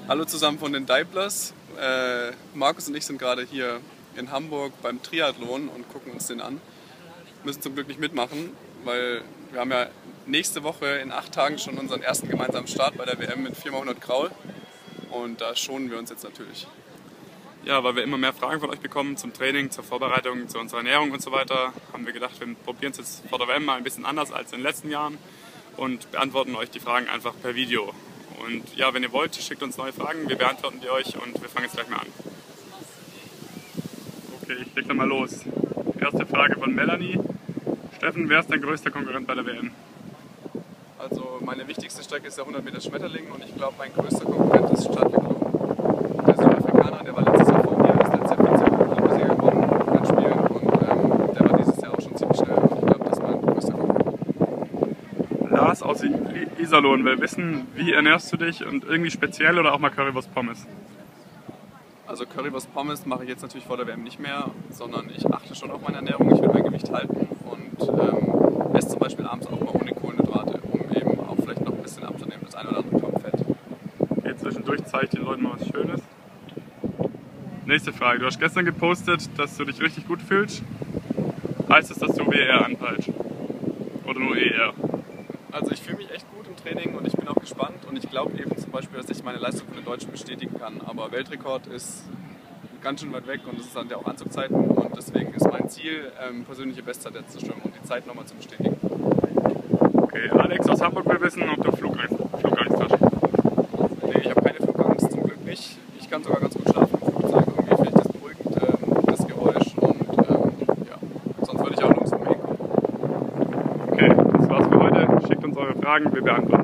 Hallo zusammen von den Deiblers. Markus und ich sind gerade hier in Hamburg beim Triathlon und gucken uns den an. Müssen zum Glück nicht mitmachen, weil wir haben ja nächste Woche in 8 Tagen schon unseren ersten gemeinsamen Start bei der WM mit 4x100 Kraul. Und da schonen wir uns jetzt natürlich. Ja, weil wir immer mehr Fragen von euch bekommen zum Training, zur Vorbereitung, zu unserer Ernährung und so weiter, haben wir gedacht, wir probieren es jetzt vor der WM mal ein bisschen anders als in den letzten Jahren und beantworten euch die Fragen einfach per Video. Und ja, wenn ihr wollt, schickt uns neue Fragen, wir beantworten die euch und wir fangen jetzt gleich mal an. Okay, ich leg dann mal los. Erste Frage von Melanie. Steffen, wer ist dein größter Konkurrent bei der WM? Also meine wichtigste Strecke ist der 100 Meter Schmetterling und ich glaube, mein größter Konkurrent ist Stadtwicklung. Der Südafrikaner, der war letztes Jahr vor mir, ist letztes Jahr Vize-Olympiasieger gewonnen beim Spielen und der war dieses Jahr auch schon ziemlich schnell und ich glaube, das ist mein größter Konkurrent. Lars aus Iserlohn will wissen, wie ernährst du dich und irgendwie speziell oder auch mal Currywurst Pommes? Also Currywurst Pommes mache ich jetzt natürlich vor der WM nicht mehr, sondern ich achte schon auf meine Ernährung, ich will mein Gewicht halten und esse zum Beispiel abends auch mal ohne Kohlenhydrate, um eben auch vielleicht noch ein bisschen abzunehmen, das eine oder andere Gramm Fett. Okay, zwischendurch zeige ich den Leuten mal was Schönes. Nächste Frage, du hast gestern gepostet, dass du dich richtig gut fühlst. Heißt das, dass du WR anpeilst? Oder nur ER? Also ich fühle mich echt gut im Training und ich bin auch gespannt und ich glaube eben zum Beispiel, dass ich meine Leistung für den Deutschen bestätigen kann. Aber Weltrekord ist ganz schön weit weg und es sind ja auch Anzugzeiten und deswegen ist mein Ziel, persönliche Bestzeit jetzt zu schwimmen und die Zeit nochmal zu bestätigen. Okay, Alex aus Hamburg will wissen, ob du Flugangst hast. Nee, ich habe keine Flugangst, zum Glück nicht. Ich kann sogar ganz gut schlafen im Flugzeug. Irgendwie finde ich das beruhigend, das Geräusch und ja, sonst würde ich auch nirgends mehr hinkommen. Okay, das war's für heute. Schickt uns eure Fragen, wir beantworten.